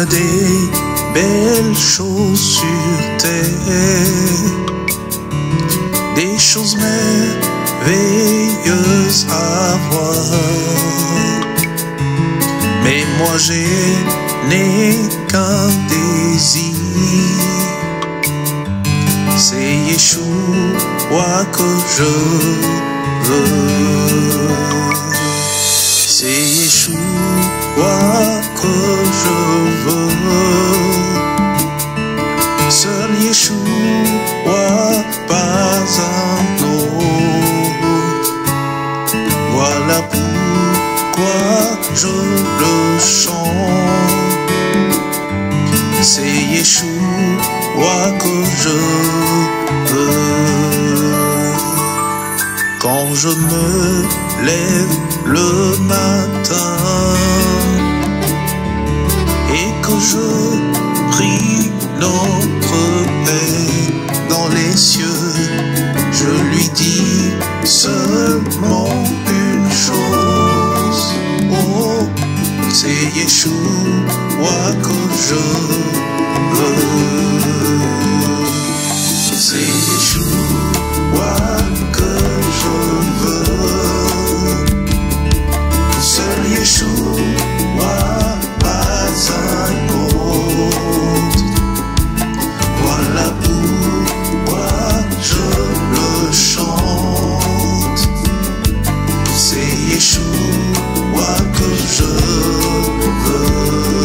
a des belles choses sur terre, des choses merveilleuses à voir. Mais moi je n'ai qu'un désir, c'est Yeshua que je veux. C'est Yeshua que je veux. Seul Yeshua, pas un autre. Voilà pourquoi je le chante. C'est Yeshua que je veux. Quand je me lève le matin et que je prie notre Père dans les cieux, je lui dis seulement une chose. Oh, c'est Yeshua que je veux. C'est Yeshua que je veux. Seul Yeshua, pas un autre. Voilà pourquoi je le chante. C'est Yeshua que je veux.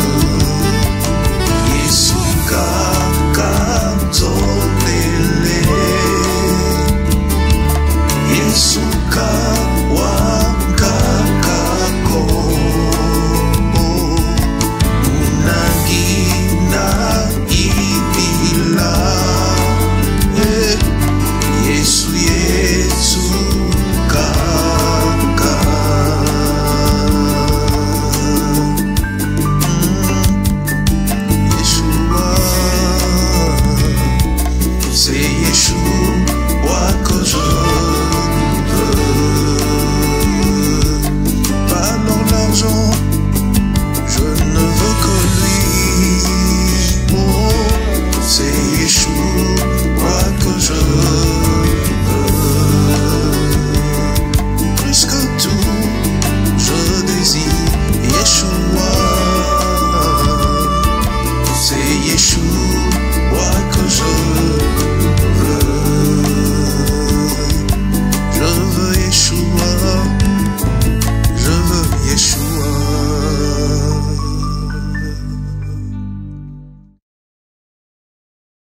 Yesuka katonele, Yesuka wakakako, unagina ibila, Yesu Yesu kaka. Yeshua, c'est Yeshua que je veux. Pas dans l'argent, je ne veux que lui. Oh, c'est Yeshua que je veux. Plus que tout, je désire Yeshua. C'est Yeshua que je veux.